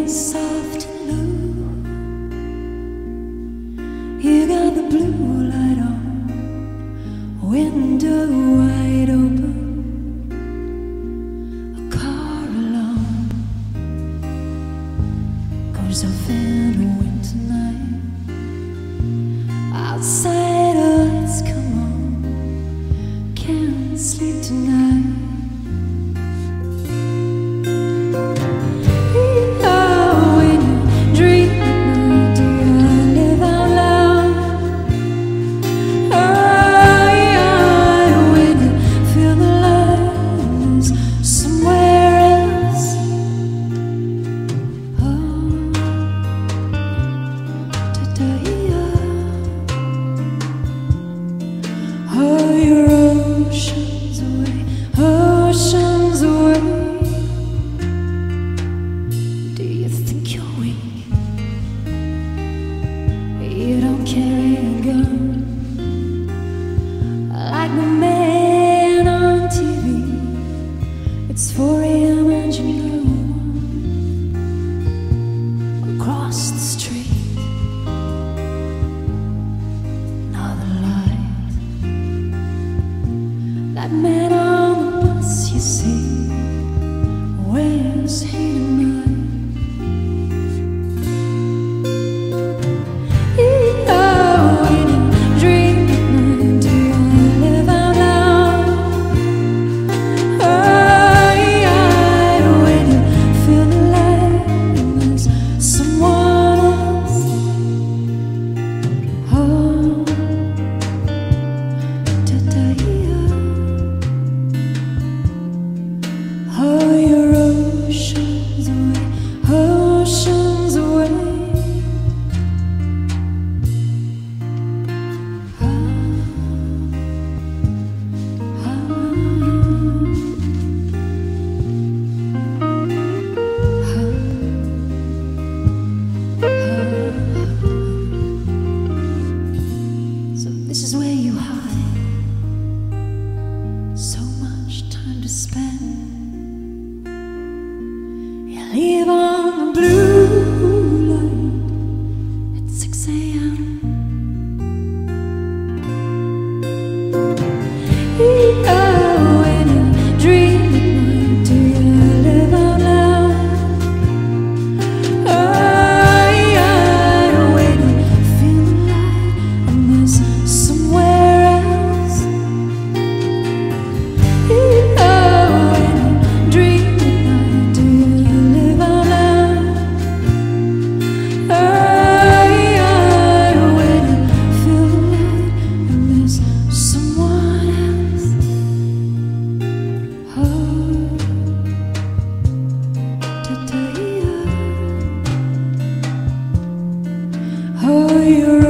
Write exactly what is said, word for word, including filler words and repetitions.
soft and low. You got the blue light on, window wide open, a car alone goes off in a winter night. Outside lights come on, can't sleep tonight. Oh, your oceans away, oceans away. Do you think you're weak? You don't carry a gun like the man on T V. It's four A M and you know across the street another light. That man on the bus, you see, where's he tonight? Oh, when you dream at night, do you live out loud? Oh, yeah, when you feel the light and there's someone else. Oh, oh, your oceans away, oceans away. Ah, ah, ah, ah. So this is where you hide. So much time to spend. You leave on the blue light at six A M Oh, when you dream at night, do you live out loud? Oh, yeah, when you feel the light and there's somewhere else. Oh, when you dream at night, do you live out loud? Oh, yeah, when you feel the light and there's someone else. Oh, da-da-ya. Oh, you're